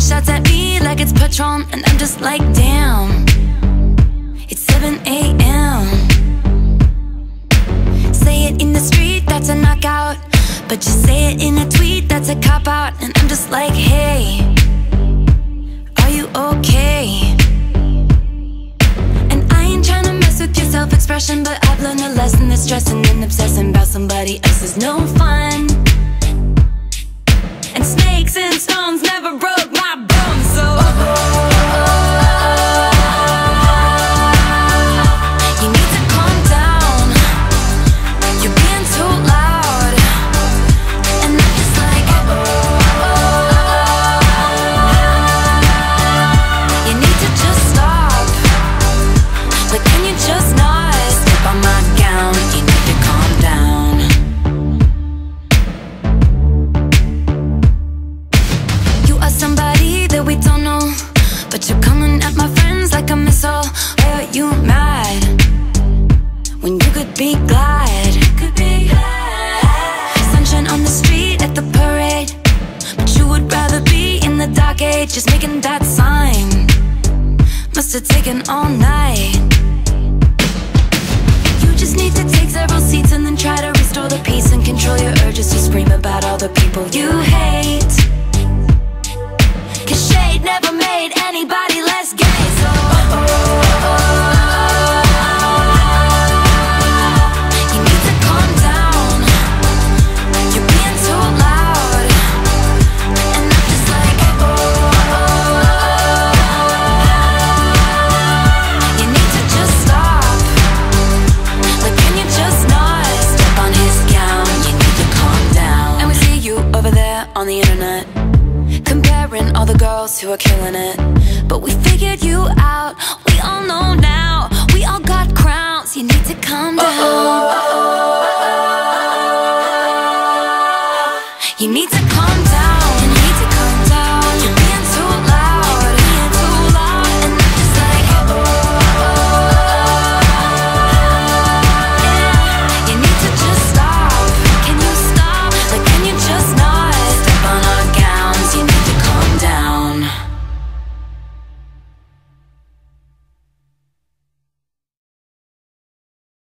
shots at me like it's Patron, and I'm just like, damn, it's 7 a.m. Say it in the street, that's a knockout, but just say it in a tweet, that's a cop-out. And I'm just like, hey, are you okay? And I ain't tryna mess with your self-expression, but I've learned a lesson that stressing and obsessing about somebody else is no fun. And snakes and stones never broke my bones, so you need to calm down. You're being too loud. And I'm just like, you need to just stop. Like, can you just not step on my gown? You need to calm down. You are somebody that we don't know, but you're coming at my friends like a missile. Why are you mad when you could be glad? Sunshine on the street at the parade, but you would rather be in the dark age, just making that sign. Must have taken all night. You just need to take several seats and then try to restore the peace and control your urges to scream about all the people you hate. 'Cause shade never made anybody less gay, so you need to calm down. You're being too loud. And I'm just like, you need to just stop. Like, can you just not step on his gown? You need to calm down. And we see you over there on the internet, comparing all the girls who are killing it. But we figured you out, we all know now. We all got crowns, you need to calm down. You need to